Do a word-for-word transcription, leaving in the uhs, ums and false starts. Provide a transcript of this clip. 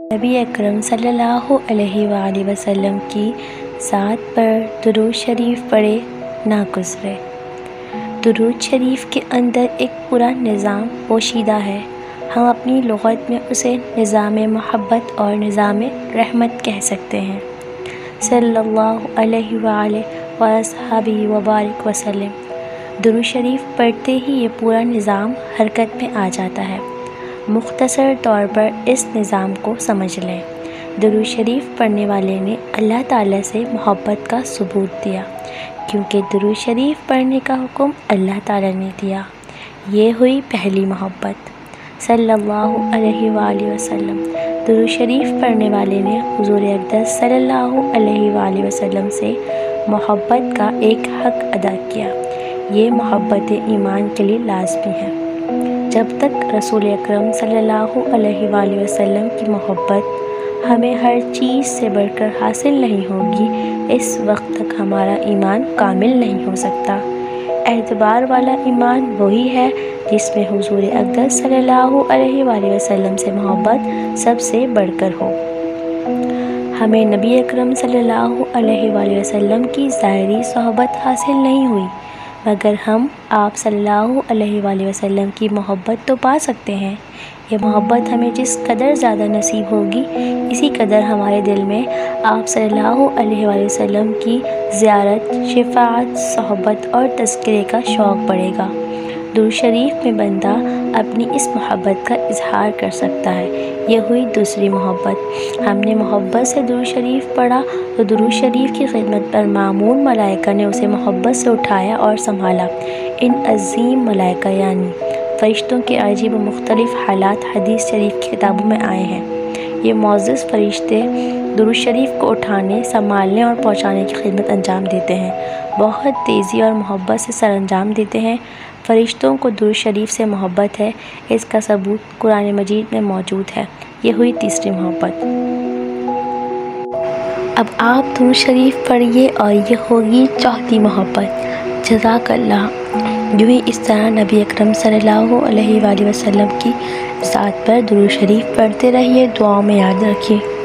نبی اکرم صلی اللہ علیہ وآلہ وسلم کی ذات پر درود شریف پڑھے نہ گزرے۔ درود شریف کے اندر ایک پورا نظام پوشیدہ ہے۔ ہم اپنی لغت میں اسے نظام محبت اور نظام رحمت کہہ سکتے ہیں۔ صلی اللہ علیہ وآلہ وصحبہ وبارک وسلم۔ درود شریف پڑھتے ہی یہ پورا نظام حرکت میں آ جاتا ہے۔ مختصر طور پر اس نظام کو سمجھ لیں۔ درود شریف پڑھنے والے نے اللہ تعالیٰ سے محبت کا ثبوت دیا، کیونکہ درود شریف پڑھنے کا حکم اللہ تعالیٰ نے دیا۔ یہ ہوئی پہلی محبت۔ صلی اللہ علیہ وآلہ وسلم۔ درود شریف پڑھنے والے نے حضور اقدس صلی اللہ علیہ وآلہ وسلم سے محبت کا ایک حق ادا کیا۔ یہ محبت ایمان کے لیے لازمی ہے۔ جب تک رسول اکرم صلی اللہ علیہ وآلہ وسلم کی محبت ہمیں ہر چیز سے بڑھ کر حاصل نہیں ہوگی، اس وقت تک ہمارا ایمان کامل نہیں ہو سکتا۔ اعتبار والا ایمان وہی ہے جس میں حضور اقدس صلی اللہ علیہ وآلہ وسلم سے محبت سب سے بڑھ کر ہو۔ ہمیں نبی اکرم صلی اللہ علیہ وآلہ وسلم کی ظاہری صحبت حاصل نہیں ہوئی، مگر ہم آپ صلی اللہ علیہ وآلہ وسلم کی محبت تو پا سکتے ہیں۔ یہ محبت ہمیں جس قدر زیادہ نصیب ہوگی، اسی قدر ہمارے دل میں آپ صلی اللہ علیہ وآلہ وسلم کی زیارت، شفاعت، صحبت اور تذکرے کا شوق بڑھے گا۔ درود شریف میں بندہ اپنی اس محبت کا اظہار کر سکتا ہے۔ یہ ہوئی دوسری محبت۔ ہم نے محبت سے درود شریف پڑھا تو درود شریف کی خدمت پر معمون ملائکہ نے اسے محبت سے اٹھایا اور سنبھالا۔ ان عظیم ملائکہ یعنی فرشتوں کے عجیب و مختلف حالات حدیث شریف کی کتابوں میں آئے ہیں۔ یہ معزز فرشتے درود شریف کو اٹھانے، سنبھالنے اور پہنچانے کی خدمت انجام دیتے ہیں۔ بہت تیزی اور محبت سے سر انجام دیتے ہیں۔ فرشتوں کو درود شریف سے محبت ہے، اس کا ثبوت قرآن مجید میں موجود ہے۔ یہ ہوئی تیسری محبت۔ اب آپ درود شریف پڑھیے اور یہ ہوگی چوتھی محبت۔ جزاک اللہ۔ جو ہی اس طرح نبی اکرم صلی اللہ علیہ وآلہ وسلم کی ذات پر درود شریف پڑھتے رہیے، دعاؤں میں یاد رکھیے۔